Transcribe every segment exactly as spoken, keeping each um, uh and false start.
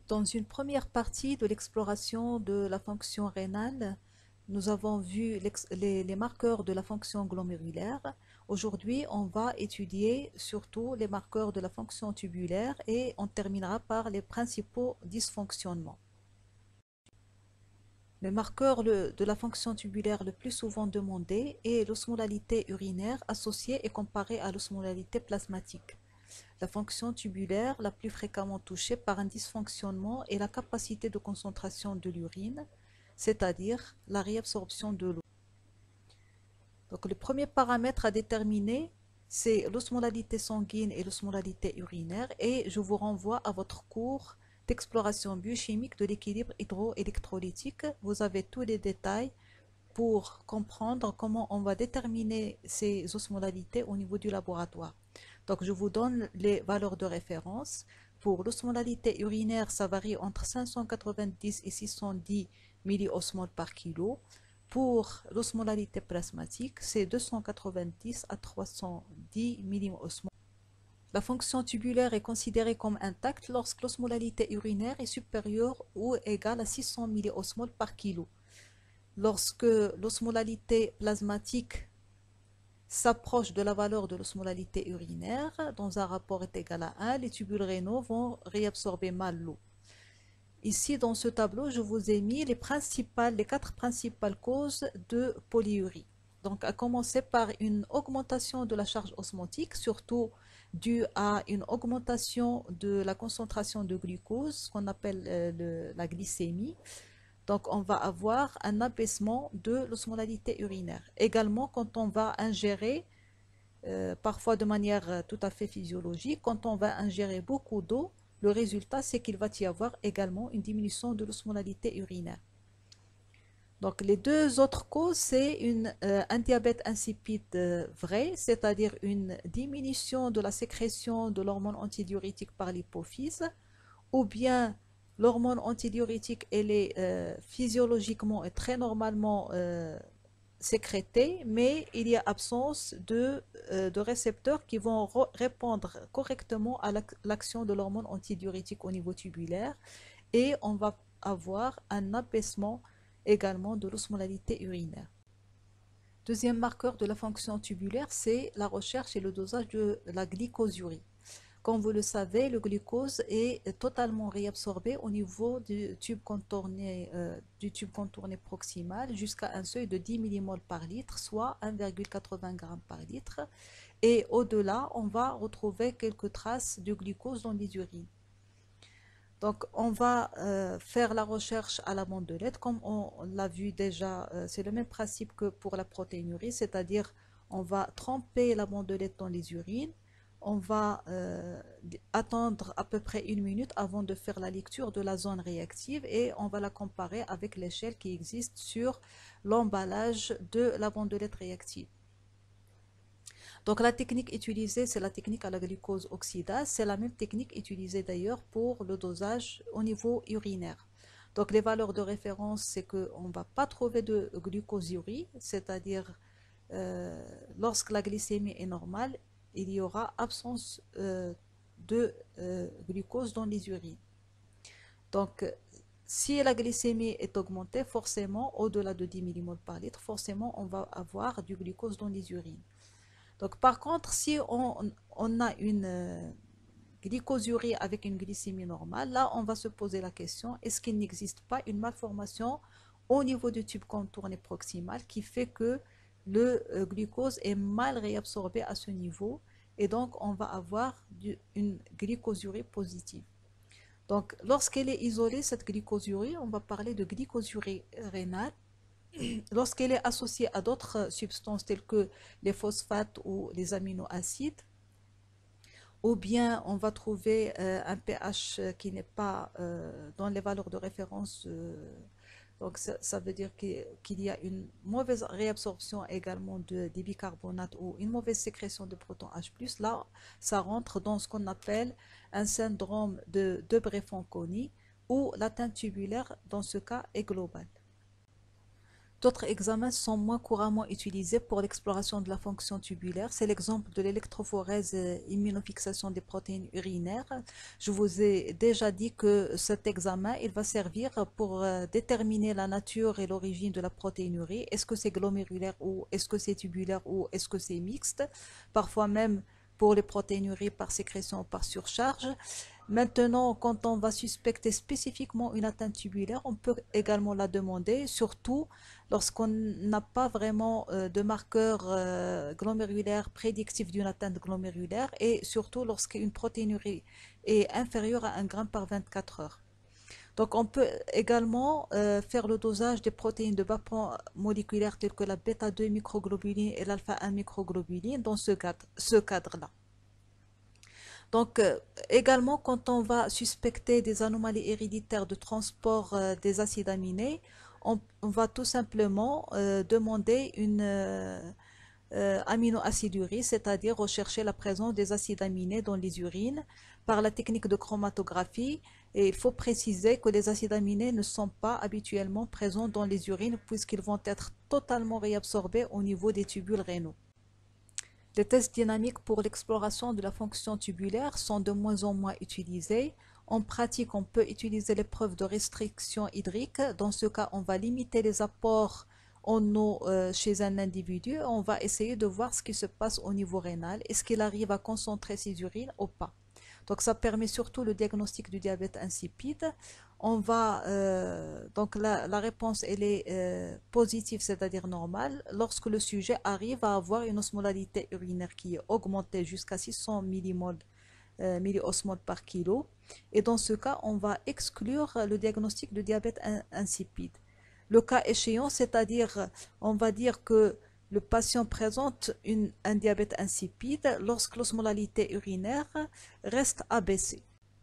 Dans une première partie de l'exploration de la fonction rénale, nous avons vu les, les marqueurs de la fonction glomérulaire. Aujourd'hui, on va étudier surtout les marqueurs de la fonction tubulaire et on terminera par les principaux dysfonctionnements. Le marqueur le- de la fonction tubulaire le plus souvent demandé est l'osmolalité urinaire associée et comparée à l'osmolalité plasmatique. La fonction tubulaire la plus fréquemment touchée par un dysfonctionnement est la capacité de concentration de l'urine, c'est-à-dire la réabsorption de l'eau. Donc le premier paramètre à déterminer, c'est l'osmolalité sanguine et l'osmolalité urinaire, et je vous renvoie à votre cours d'exploration biochimique de l'équilibre hydroélectrolytique. Vous avez tous les détails pour comprendre comment on va déterminer ces osmolalités au niveau du laboratoire. Donc, je vous donne les valeurs de référence. Pour l'osmolalité urinaire, ça varie entre cinq cent quatre-vingt-dix et six cent dix milliosmoles par kilo. Pour l'osmolalité plasmatique, c'est deux cent quatre-vingt-dix à trois cent dix milliosmoles. La fonction tubulaire est considérée comme intacte lorsque l'osmolalité urinaire est supérieure ou égale à six cents milliosmoles par kilo. Lorsque l'osmolalité plasmatique s'approche de la valeur de l'osmolalité urinaire, dans un rapport est égal à un, les tubules rénaux vont réabsorber mal l'eau. Ici, dans ce tableau, je vous ai mis les principales, les quatre principales causes de polyurie. Donc, à commencer par une augmentation de la charge osmotique, surtout due à une augmentation de la concentration de glucose, ce qu'on appelle euh, le- la glycémie. Donc, on va avoir un abaissement de l'osmolalité urinaire. Également, quand on va ingérer, euh, parfois de manière euh, tout à fait physiologique, quand on va ingérer beaucoup d'eau, le résultat, c'est qu'il va y avoir également une diminution de l'osmolalité urinaire. Donc, les deux autres causes, c'est une, euh, un diabète insipide euh, vrai, c'est-à-dire une diminution de la sécrétion de l'hormone antidiurétique par l'hypophyse, ou bien l'hormone antidiurétique, elle est euh, physiologiquement et très normalement euh, sécrétée, mais il y a absence de, euh, de récepteurs qui vont répondre correctement à l'action de l'hormone antidiurétique au niveau tubulaire, et on va avoir un abaissement également de l'osmolalité urinaire. Deuxième marqueur de la fonction tubulaire, c'est la recherche et le dosage de la glycosurie. Comme vous le savez, le glucose est totalement réabsorbé au niveau du tube contourné, euh, du tube contourné proximal jusqu'à un seuil de dix millimoles par litre, soit un virgule quatre-vingts grammes par litre. Et au-delà, on va retrouver quelques traces de glucose dans les urines. Donc, on va euh, faire la recherche à la bandelette. Comme on, on l'a vu déjà, euh, c'est le même principe que pour la protéinurie, c'est-à-dire on va tremper la bandelette dans les urines. On va euh, attendre à peu près une minute avant de faire la lecture de la zone réactive et on va la comparer avec l'échelle qui existe sur l'emballage de la bandelette réactive. Donc la technique utilisée, c'est la technique à la glucose oxydase. C'est la même technique utilisée d'ailleurs pour le dosage au niveau urinaire. Donc les valeurs de référence, c'est qu'on ne va pas trouver de glucosurie, c'est-à-dire euh, lorsque la glycémie est normale, il y aura absence euh, de euh, glucose dans les urines. Donc si la glycémie est augmentée, forcément, au-delà de dix millimoles par litre, forcément, on va avoir du glucose dans les urines. Donc, par contre, si on, on a une euh, glycosurie avec une glycémie normale, là, on va se poser la question, est-ce qu'il n'existe pas une malformation au niveau du tube contourné proximal qui fait que le euh, glucose est mal réabsorbé à ce niveau et donc on va avoir du, une glycosurie positive. Donc, lorsqu'elle est isolée, cette glycosurie, on va parler de glycosurie rénale. Lorsqu'elle est associée à d'autres substances telles que les phosphates ou les aminoacides, ou bien on va trouver euh, un pH qui n'est pas euh, dans les valeurs de référence, euh, donc ça, ça veut dire qu'il qu'il y a une mauvaise réabsorption également de, des bicarbonates ou une mauvaise sécrétion de protons H+, là ça rentre dans ce qu'on appelle un syndrome de Debré-Fanconi où l'atteinte tubulaire dans ce cas est globale. D'autres examens sont moins couramment utilisés pour l'exploration de la fonction tubulaire. C'est l'exemple de l'électrophorèse et immunofixation des protéines urinaires. Je vous ai déjà dit que cet examen, il va servir pour euh, déterminer la nature et l'origine de la protéinurie. Est-ce que c'est glomérulaire ou est-ce que c'est tubulaire ou est-ce que c'est mixte? Parfois même pour les protéinuries par sécrétion ou par surcharge. Maintenant, quand on va suspecter spécifiquement une atteinte tubulaire, on peut également la demander, surtout lorsqu'on n'a pas vraiment euh, de marqueur euh, glomérulaire prédictif d'une atteinte glomérulaire et surtout lorsqu'une protéinurie est inférieure à un gramme par vingt-quatre heures. Donc, on peut également euh, faire le dosage des protéines de bas point moléculaire telles que la bêta deux microglobuline et l'alpha un microglobuline dans ce cadre, ce cadre-là. Donc, euh, également, quand on va suspecter des anomalies héréditaires de transport euh, des acides aminés, on, on va tout simplement euh, demander une euh, euh, aminoacidurie, c'est-à-dire rechercher la présence des acides aminés dans les urines par la technique de chromatographie. Et il faut préciser que les acides aminés ne sont pas habituellement présents dans les urines puisqu'ils vont être totalement réabsorbés au niveau des tubules rénaux. Les tests dynamiques pour l'exploration de la fonction tubulaire sont de moins en moins utilisés. En pratique, on peut utiliser l'épreuve de restriction hydrique. Dans ce cas, on va limiter les apports en eau euh, chez un individu. On va essayer de voir ce qui se passe au niveau rénal. Est-ce qu'il arrive à concentrer ses urines ou pas? Donc, ça permet surtout le diagnostic du diabète insipide. On va, euh, donc la, la réponse elle est euh, positive, c'est-à-dire normale, lorsque le sujet arrive à avoir une osmolalité urinaire qui est augmentée jusqu'à six cents millimoles, euh, milliosmoles par kilo. Et dans ce cas, on va exclure le diagnostic de diabète in insipide. Le cas échéant, c'est-à-dire, on va dire que le patient présente une, un diabète insipide lorsque l'osmolalité urinaire reste abaissée.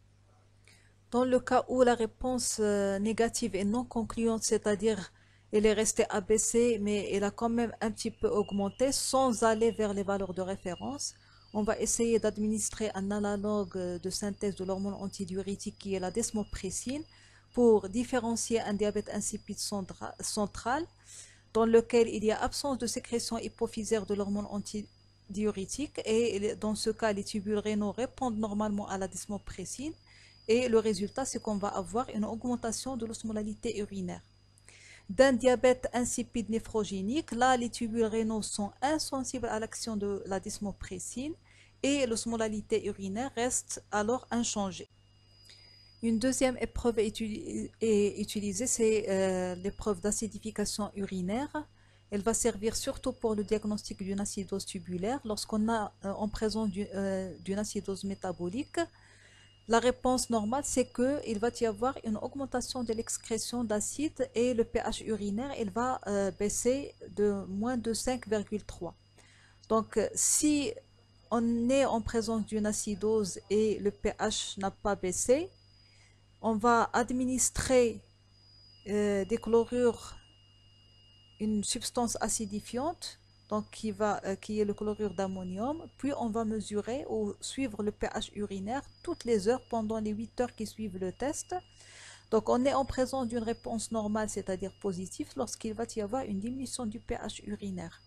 Dans le cas où la réponse euh, négative est non concluante, c'est-à-dire elle est restée abaissée, mais elle a quand même un petit peu augmenté sans aller vers les valeurs de référence, on va essayer d'administrer un analogue de synthèse de l'hormone antidiurétique qui est la desmopressine pour différencier un diabète insipide central dans lequel il y a absence de sécrétion hypophysaire de l'hormone antidiurétique et dans ce cas, les tubules rénaux répondent normalement à la desmopressine et le résultat, c'est qu'on va avoir une augmentation de l'osmolalité urinaire. D'un diabète insipide néphrogénique, là, les tubules rénaux sont insensibles à l'action de la desmopressine et l'osmolalité urinaire reste alors inchangée. Une deuxième épreuve est utilisée, c'est euh, l'épreuve d'acidification urinaire. Elle va servir surtout pour le diagnostic d'une acidose tubulaire lorsqu'on a euh, en présence d'une euh, acidose métabolique. La réponse normale, c'est qu'il va y avoir une augmentation de l'excrétion d'acide et le pH urinaire, il va euh, baisser de moins de cinq virgule trois. Donc, si on est en présence d'une acidose et le pH n'a pas baissé, on va administrer euh, des chlorures, une substance acidifiante, donc qui, va, euh, qui est le chlorure d'ammonium, puis on va mesurer ou suivre le pH urinaire toutes les heures pendant les huit heures qui suivent le test. Donc on est en présence d'une réponse normale, c'est-à-dire positive, lorsqu'il va y avoir une diminution du pH urinaire.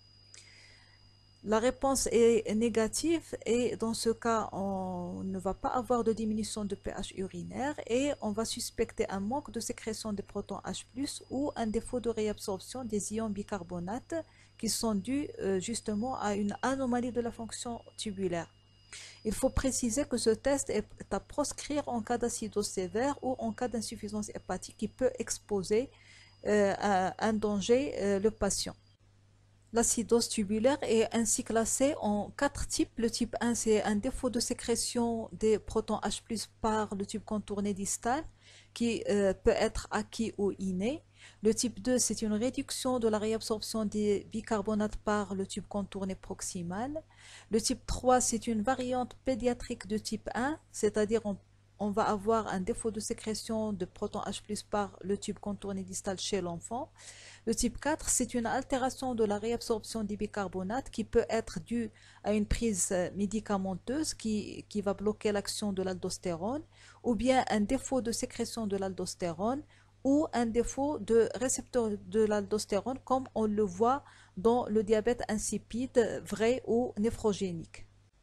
La réponse est négative et dans ce cas, on ne va pas avoir de diminution de pH urinaire et on va suspecter un manque de sécrétion de protons H plus, ou un défaut de réabsorption des ions bicarbonate qui sont dus euh, justement à une anomalie de la fonction tubulaire. Il faut préciser que ce test est à proscrire en cas d'acidose sévère ou en cas d'insuffisance hépatique qui peut exposer euh, à un danger euh, le patient. L'acidose tubulaire est ainsi classée en quatre types. Le type un, c'est un défaut de sécrétion des protons H plus par le tube contourné distal qui euh, peut être acquis ou inné. Le type deux, c'est une réduction de la réabsorption des bicarbonates par le tube contourné proximal. Le type trois, c'est une variante pédiatrique de type un, c'est-à-dire on on va avoir un défaut de sécrétion de protons H plus par le tube contourné distal chez l'enfant. Le type quatre, c'est une altération de la réabsorption des bicarbonates qui peut être due à une prise médicamenteuse qui, qui va bloquer l'action de l'aldostérone, ou bien un défaut de sécrétion de l'aldostérone, ou un défaut de récepteur de l'aldostérone comme on le voit dans le diabète insipide, vrai ou néphrogénique.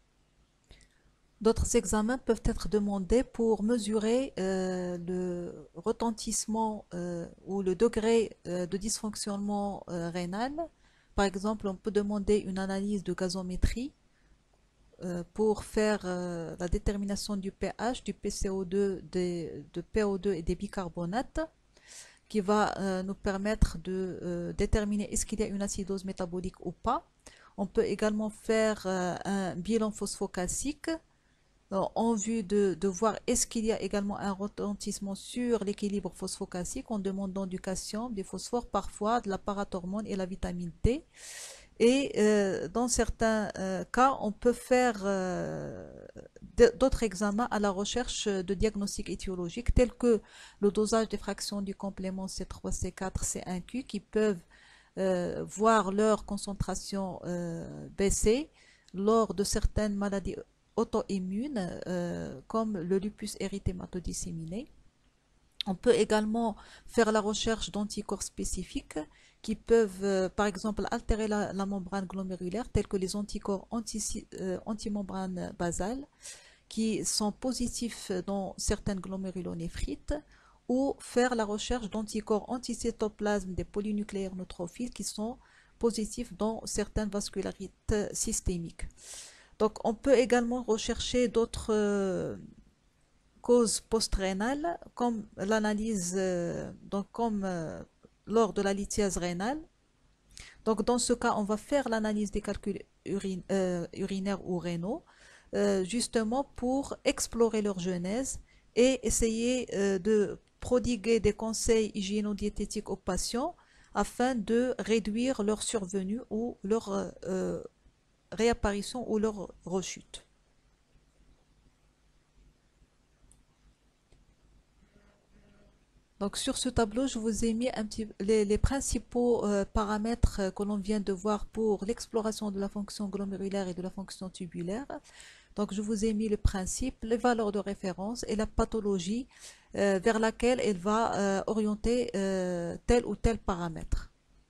D'autres examens peuvent être demandés pour mesurer euh, le retentissement euh, ou le degré euh, de dysfonctionnement euh, rénal. Par exemple, on peut demander une analyse de gazométrie euh, pour faire euh, la détermination du pH, du P C O deux, des, de P O deux et des bicarbonates, qui va euh, nous permettre de euh, déterminer est-ce qu'il y a une acidose métabolique ou pas. On peut également faire euh, un bilan phosphocalcique en vue de, de voir est-ce qu'il y a également un retentissement sur l'équilibre phosphocalcique en demandant du calcium, du phosphore, parfois de la parathormone et la vitamine D. Et euh, dans certains euh, cas, on peut faire euh, d'autres examens à la recherche de diagnostics étiologiques tels que le dosage des fractions du complément C trois, C quatre, C un Q qui peuvent euh, voir leur concentration euh, baisser lors de certaines maladies auto-immunes euh, comme le lupus érythématodisséminé. On peut également faire la recherche d'anticorps spécifiques qui peuvent, euh, par exemple, altérer la, la membrane glomérulaire, tels que les anticorps anti, euh, antimembrane basale, qui sont positifs dans certaines glomérulonéphrites, ou faire la recherche d'anticorps anticytoplasme des polynucléaires neutrophiles qui sont positifs dans certaines vascularites systémiques. Donc, on peut également rechercher d'autres euh, causes post-rénales, comme l'analyse, euh, donc comme euh, lors de la lithiase rénale. Donc, dans ce cas, on va faire l'analyse des calculs urine, euh, urinaires ou rénaux, euh, justement pour explorer leur genèse et essayer euh, de prodiguer des conseils hygiéno-diététiques aux patients afin de réduire leur survenue ou leur euh, réapparition ou leur rechute. Donc sur ce tableau, je vous ai mis un petit, les, les principaux euh, paramètres euh, que l'on vient de voir pour l'exploration de la fonction glomérulaire et de la fonction tubulaire. Donc je vous ai mis le principe, les valeurs de référence et la pathologie euh, vers laquelle elle va euh, orienter euh, tel ou tel paramètre.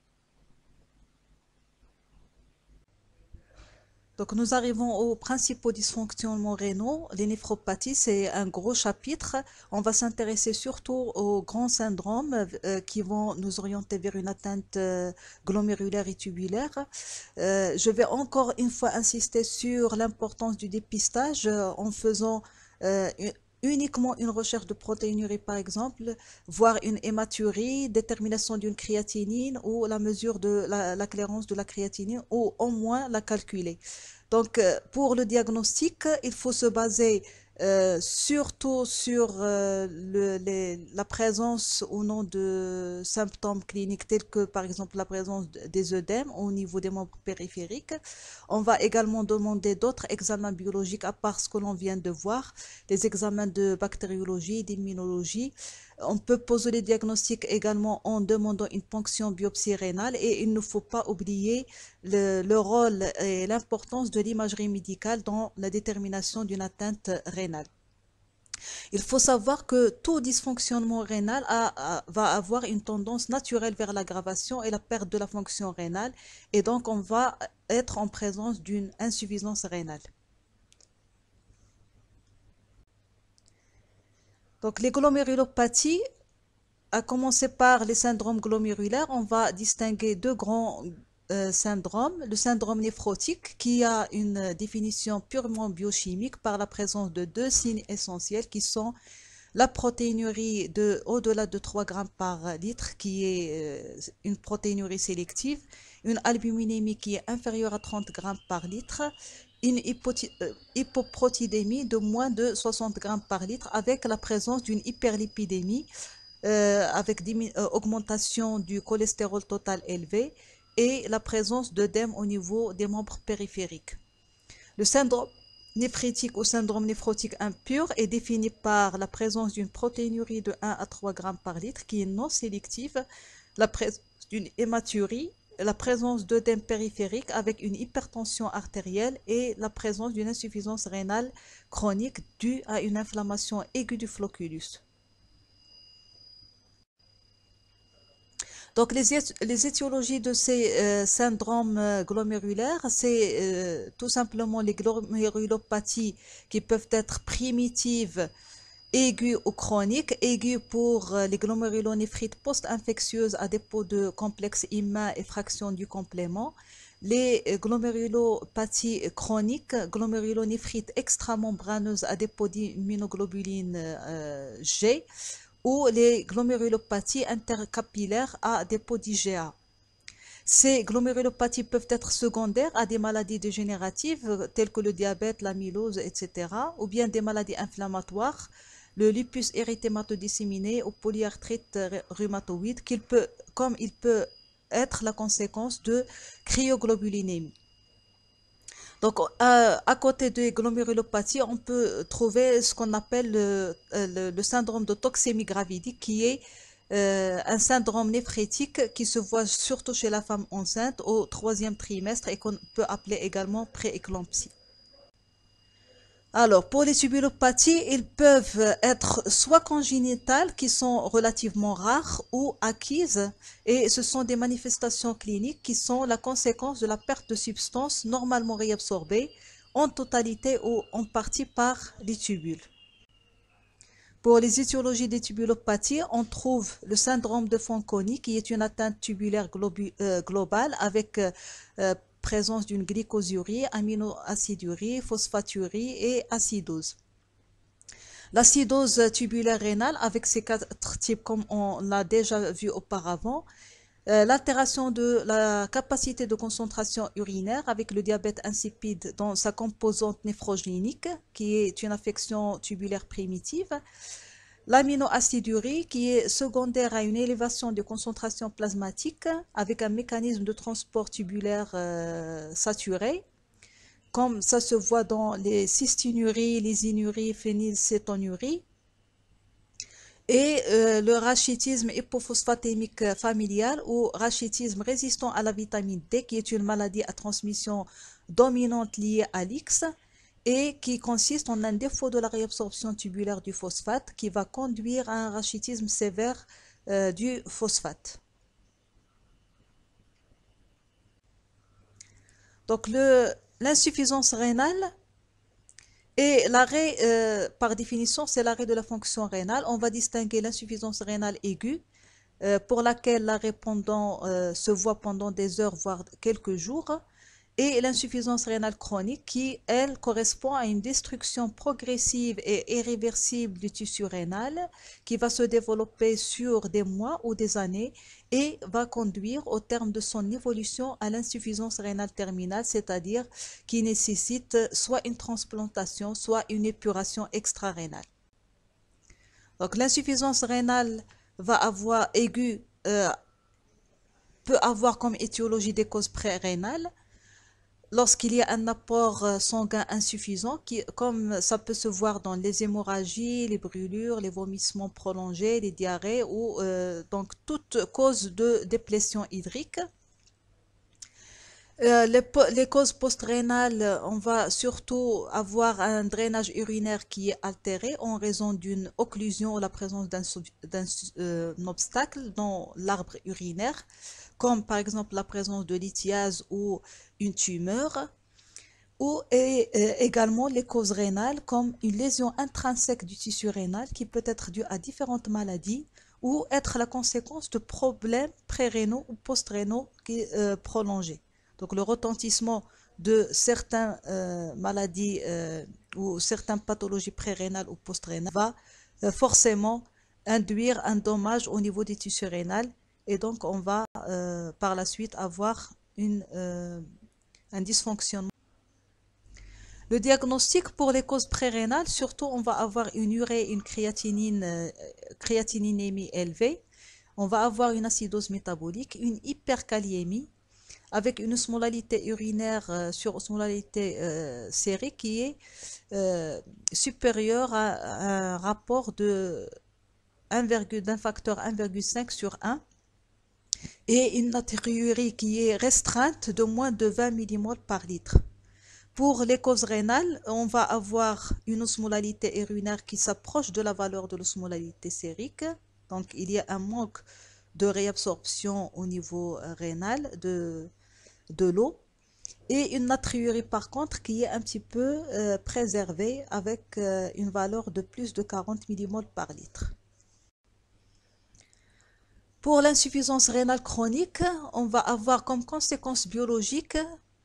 Donc nous arrivons aux principaux dysfonctionnements rénaux. Les néphropathies, c'est un gros chapitre. On va s'intéresser surtout aux grands syndromes euh, qui vont nous orienter vers une atteinte euh, glomérulaire et tubulaire. Euh, je vais encore une fois insister sur l'importance du dépistage euh, en faisant euh, une- uniquement une recherche de protéinurie par exemple, voire une hématurie, détermination d'une créatinine ou la mesure de la, la clairance de la créatinine ou au moins la calculer. Donc, euh, pour le diagnostic, il faut se baser euh, surtout sur euh, le- les- la présence ou non de symptômes cliniques tels que, par exemple, la présence de- des œdèmes au niveau des membres périphériques. On va également demander d'autres examens biologiques à part ce que l'on vient de voir, les examens de bactériologie, d'immunologie. On peut poser les diagnostics également en demandant une ponction biopsie rénale et il ne faut pas oublier le, le rôle et l'importance de l'imagerie médicale dans la détermination d'une atteinte rénale. Il faut savoir que tout dysfonctionnement rénal a- a- va avoir une tendance naturelle vers l'aggravation et la perte de la fonction rénale et donc on va être en présence d'une insuffisance rénale. Donc les glomérulopathies, à commencer par les syndromes glomérulaires, on va distinguer deux grands euh, syndromes. Le syndrome néphrotique, qui a une définition purement biochimique par la présence de deux signes essentiels qui sont la protéinurie de au-delà de trois grammes par litre, qui est euh, une protéinurie sélective, une albuminémie qui est inférieure à trente grammes par litre, une euh, hypoprotidémie de moins de soixante grammes par litre avec la présence d'une hyperlipidémie euh, avec euh, augmentation du cholestérol total élevé et la présence d'œdème au niveau des membres périphériques. Le syndrome néphritique ou syndrome néphrotique impur est défini par la présence d'une protéinurie de un à trois grammes par litre qui est non sélective, la présence d'une hématurie, la présence d'œdème périphérique avec une hypertension artérielle et la présence d'une insuffisance rénale chronique due à une inflammation aiguë du flocculus. Donc, les, éti- les étiologies de ces euh, syndromes euh, glomérulaires, c'est euh, tout simplement les glomérulopathies qui peuvent être primitives, aiguës ou chroniques. Aiguës pour euh, les glomérulonéphrite post-infectieuses à dépôt de complexes immuns et fraction du complément. Les euh, glomérulopathies chroniques, glomérulonéphrite extramembraneuse à dépôt d'immunoglobulines euh, G, ou les glomérulopathies intercapillaires à dépôt d'I G A. Ces glomérulopathies peuvent être secondaires à des maladies dégénératives euh, telles que le diabète, l'amylose, et cetera, ou bien des maladies inflammatoires, le lupus érythémateux disséminé ou polyarthrite rhumatoïde, qu'il peut, comme il peut être la conséquence de cryoglobulinémie. Donc, euh, à côté des glomérulopathies, on peut trouver ce qu'on appelle le, le- le syndrome de toxémie gravidique, qui est euh, un syndrome néphrétique qui se voit surtout chez la femme enceinte au troisième trimestre et qu'on peut appeler également prééclampsie. Alors, pour les tubulopathies, ils peuvent être soit congénitales, qui sont relativement rares, ou acquises, et ce sont des manifestations cliniques qui sont la conséquence de la perte de substances normalement réabsorbées, en totalité ou en partie par les tubules. Pour les étiologies des tubulopathies, on trouve le syndrome de Fanconi, qui est une atteinte tubulaire globu- euh, globale avec euh, euh, présence d'une glycosurie, aminoacidurie, phosphaturie et acidose. L'acidose tubulaire rénale, avec ses quatre types comme on l'a déjà vu auparavant, euh, l'altération de la capacité de concentration urinaire avec le diabète insipide dans sa composante néphrogénique, qui est une affection tubulaire primitive, l'aminoacidurie, qui est secondaire à une élévation de concentration plasmatique avec un mécanisme de transport tubulaire euh, saturé, comme ça se voit dans les cystinuries, les inuries, phénylcétonuries, et euh, le rachitisme hypophosphatémique familial ou rachitisme résistant à la vitamine D, qui est une maladie à transmission dominante liée à l'X et qui consiste en un défaut de la réabsorption tubulaire du phosphate qui va conduire à un rachitisme sévère euh, du phosphate. Donc le, l'insuffisance rénale et l'arrêt, euh, par définition, c'est l'arrêt de la fonction rénale. On va distinguer l'insuffisance rénale aiguë, euh, pour laquelle l'arrêt pendant, euh, se voit pendant des heures, voire quelques jours, et l'insuffisance rénale chronique qui, elle, correspond à une destruction progressive et irréversible du tissu rénal qui va se développer sur des mois ou des années et va conduire au terme de son évolution à l'insuffisance rénale terminale, c'est-à-dire qui nécessite soit une transplantation, soit une épuration extra-rénale. Donc l'insuffisance rénale va avoir aiguë, euh, peut avoir comme étiologie des causes pré-rénales lorsqu'il y a un apport euh, sanguin insuffisant, qui, comme ça peut se voir dans les hémorragies, les brûlures, les vomissements prolongés, les diarrhées ou euh, donc toute cause de déplétion hydrique. Euh, les, les causes post-rénales, on va surtout avoir un drainage urinaire qui est altéré en raison d'une occlusion ou la présence d'un euh, obstacle dans l'arbre urinaire, comme par exemple la présence de lithiase ou une tumeur, ou et, euh, également les causes rénales comme une lésion intrinsèque du tissu rénal qui peut être due à différentes maladies ou être la conséquence de problèmes pré-rénaux ou post-rénaux euh, prolongés. Donc le retentissement de certaines euh, maladies euh, ou certaines pathologies pré-rénales ou post-rénales va euh, forcément induire un dommage au niveau des tissus rénaux et donc on va euh, par la suite avoir une, euh, un dysfonctionnement. Le diagnostic pour les causes pré-rénales, surtout on va avoir une urée, une créatinine, euh, créatininémie élevée, on va avoir une acidose métabolique, une hyperkaliémie, avec une osmolalité urinaire euh, sur osmolalité euh, sérique qui est euh, supérieure à, à un rapport de d'un facteur un virgule cinq sur un et une natriurie qui est restreinte de moins de vingt millimoles par litre. Pour les causes rénales, on va avoir une osmolalité urinaire qui s'approche de la valeur de l'osmolalité sérique. Donc, il y a un manque de réabsorption au niveau euh, rénal de, de l'eau. Et une natriurie par contre qui est un petit peu euh, préservée avec euh, une valeur de plus de quarante millimoles par litre. Pour l'insuffisance rénale chronique, on va avoir comme conséquence biologique,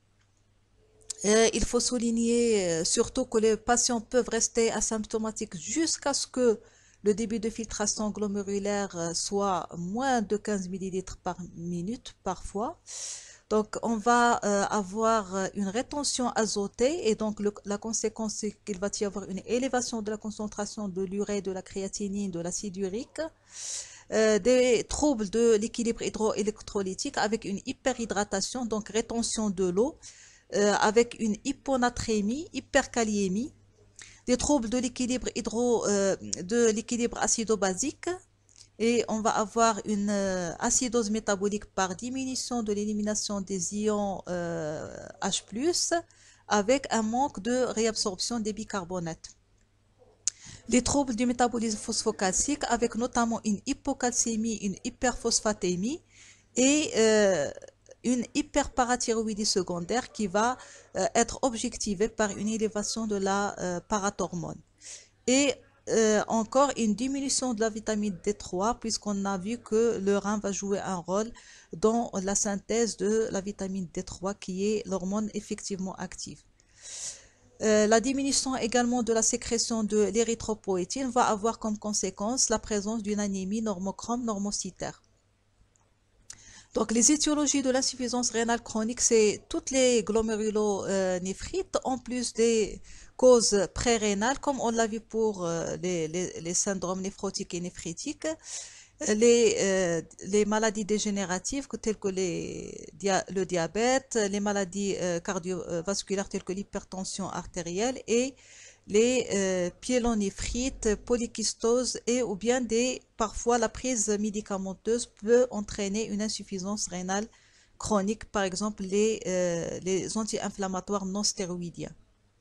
euh, il faut souligner euh, surtout que les patients peuvent rester asymptomatiques jusqu'à ce que le débit de filtration glomérulaire euh, soit moins de quinze millilitres par minute parfois. Donc, on va euh, avoir euh, une rétention azotée et donc le- la conséquence, c'est qu'il va y avoir une élévation de la concentration de l'urée, de la créatinine, de l'acide urique, euh, des troubles de l'équilibre hydroélectrolytique avec une hyperhydratation, donc rétention de l'eau, euh, avec une hyponatrémie, hyperkaliémie, des troubles de l'équilibre hydro, euh, de l'équilibre acido-basique, et on va avoir une euh, acidose métabolique par diminution de l'élimination des ions euh, H plus, avec un manque de réabsorption des bicarbonates. Les troubles du métabolisme phosphocalcique avec notamment une hypocalcémie, une hyperphosphatémie et euh, une hyperparathyroïdie secondaire qui va euh, être objectivée par une élévation de la euh, parathormone. Et euh, encore une diminution de la vitamine D trois, puisqu'on a vu que le rein va jouer un rôle dans la synthèse de la vitamine D trois, qui est l'hormone effectivement active. Euh, la diminution également de la sécrétion de l'érythropoïétine va avoir comme conséquence la présence d'une anémie normochrome normocytaire. Donc, les étiologies de l'insuffisance rénale chronique, c'est toutes les glomérulonéphrites, en plus des causes pré-rénales, comme on l'a vu pour euh, les, les- les syndromes néphrotiques et néphrétiques, les, euh, les maladies dégénératives que- telles que les, dia- le diabète, les maladies euh, cardiovasculaires telles que l'hypertension artérielle et les euh, pyélonéphrite, polykystose et ou bien des, parfois la prise médicamenteuse peut entraîner une insuffisance rénale chronique, par exemple les, euh, les anti-inflammatoires non stéroïdiens.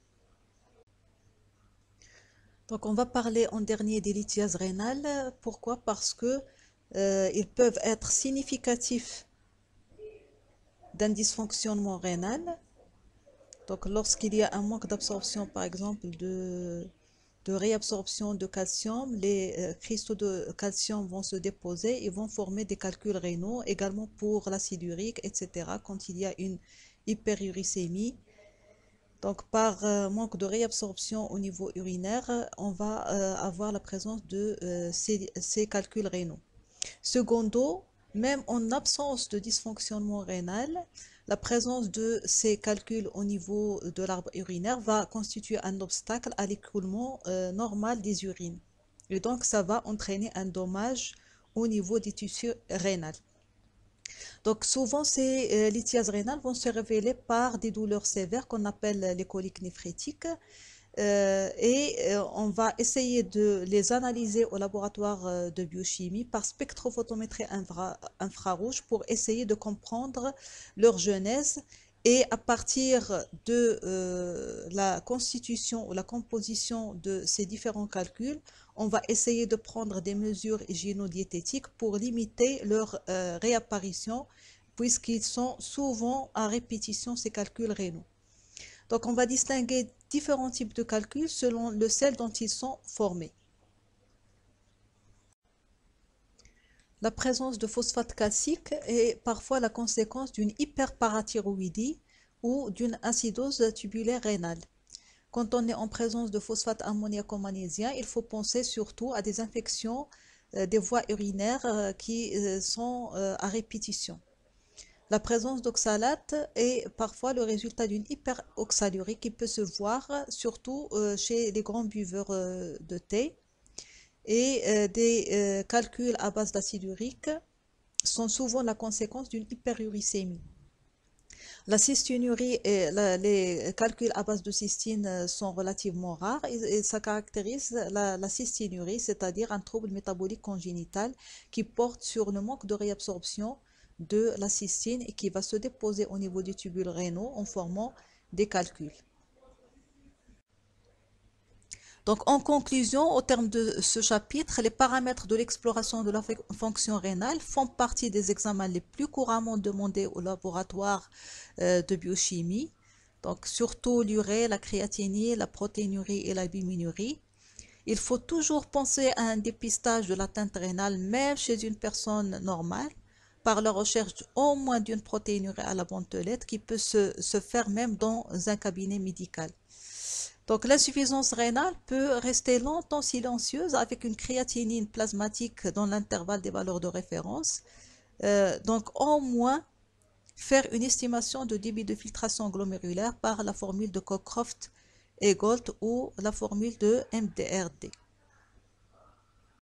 Donc on va parler en dernier des lithiases rénales. Pourquoi? Parce que euh, ils peuvent être significatifs d'un dysfonctionnement rénal. Donc lorsqu'il y a un manque d'absorption, par exemple, de de réabsorption de calcium, les euh, cristaux de calcium vont se déposer et vont former des calculs rénaux, également pour l'acide urique, et cetera, quand il y a une hyperuricémie. Donc, par euh, manque de réabsorption au niveau urinaire, on va euh, avoir la présence de euh, ces, ces calculs rénaux. Secondo, même en absence de dysfonctionnement rénal, la présence de ces calculs au niveau de l'arbre urinaire va constituer un obstacle à l'écoulement euh, normal des urines. Et donc, ça va entraîner un dommage au niveau des tissus rénaux. Donc, souvent, ces euh, lithiases rénales vont se révéler par des douleurs sévères qu'on appelle les coliques néphrétiques. Euh, et euh, on va essayer de les analyser au laboratoire euh, de biochimie par spectrophotométrie infra- infrarouge pour essayer de comprendre leur genèse. Et à partir de euh, la constitution ou la composition de ces différents calculs, on va essayer de prendre des mesures hygiéno-diététiques pour limiter leur euh, réapparition, puisqu'ils sont souvent à répétition, ces calculs rénaux. Donc, on va distinguer différents types de calculs selon le sel dont ils sont formés. La présence de phosphate calcique est parfois la conséquence d'une hyperparathyroïdie ou d'une acidose tubulaire rénale. Quand on est en présence de phosphate ammoniaco-magnésien, il faut penser surtout à des infections euh, des voies urinaires euh, qui euh, sont euh, à répétition. La présence d'oxalate est parfois le résultat d'une hyperoxalurie qui peut se voir surtout euh, chez les grands buveurs euh, de thé. Et euh, des euh, calculs à base d'acide urique sont souvent la conséquence d'une hyperuricémie. La cystinurie et la- les calculs à base de cystine euh, sont relativement rares et, et ça caractérise la, la cystinurie, c'est-à-dire un trouble métabolique congénital qui porte sur le manque de réabsorption de la cystine et qui va se déposer au niveau des tubules rénaux en formant des calculs. Donc, en conclusion, au terme de ce chapitre, les paramètres de l'exploration de la fonction rénale font partie des examens les plus couramment demandés au laboratoire euh, de biochimie. Donc, surtout l'urée, la créatinine, la protéinurie et la biménurie. Il faut toujours penser à un dépistage de l'atteinte rénale, même chez une personne normale, par la recherche au moins d'une protéinurie à la bentelette qui peut se, se faire même dans un cabinet médical. Donc l'insuffisance rénale peut rester longtemps silencieuse avec une créatinine plasmatique dans l'intervalle des valeurs de référence. Euh, donc au moins faire une estimation de débit de filtration glomérulaire par la formule de Cockcroft et Gault ou la formule de M D R D.